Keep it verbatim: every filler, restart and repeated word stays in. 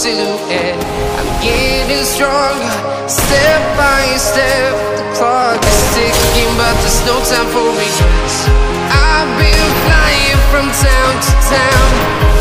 silhouette. I'm getting stronger, step by step. The clock is ticking, but there's no time for regrets. I've been flying from town to town,